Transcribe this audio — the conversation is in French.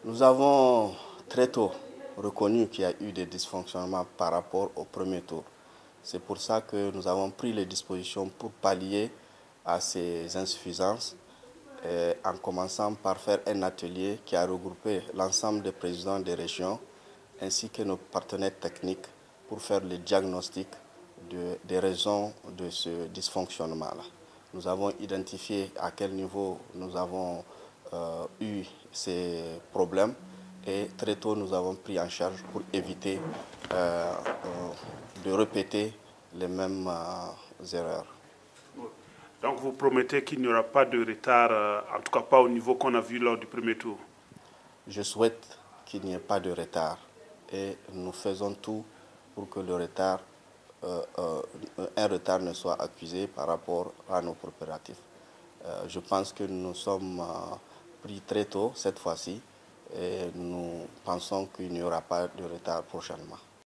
Nous avons très tôt reconnu qu'il y a eu des dysfonctionnements par rapport au premier tour. C'est pour ça que nous avons pris les dispositions pour pallier à ces insuffisances, en commençant par faire un atelier qui a regroupé l'ensemble des présidents des régions ainsi que nos partenaires techniques pour faire le diagnostic des raisons de ce dysfonctionnement-là. Nous avons identifié à quel niveau nous avons eu ces problèmes et très tôt nous avons pris en charge pour éviter de répéter les mêmes erreurs. Donc vous promettez qu'il n'y aura pas de retard, en tout cas pas au niveau qu'on a vu lors du premier tour? Je souhaite qu'il n'y ait pas de retard et nous faisons tout pour que un retard ne soit accusé par rapport à nos préparatifs. Je pense que nous sommes pris très tôt cette fois-ci et nous pensons qu'il n'y aura pas de retard prochainement.